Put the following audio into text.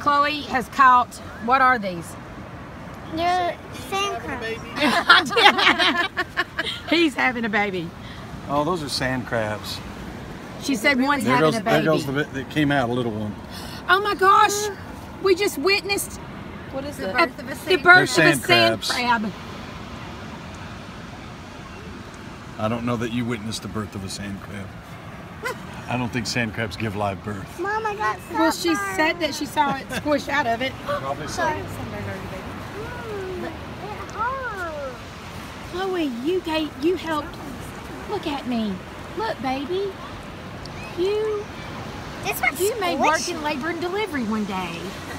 Chloe has caught, what are these? They're sand crabs. He's having a baby. Oh, those are sand crabs. She said one's having a baby. There goes the bit that came out, a little one. Oh my gosh, we just witnessed What is the it? birth of a sand sand crabs. crab. I don't know that you witnessed the birth of a sand crab. I don't think sand crabs give live birth. Mom, I got sunburn. Well, she said that she saw it squish out of it. Probably so. Sorry. It hurts. Chloe, you helped. Look at me. Look, baby. You This one's made squishy. work in labor and delivery one day.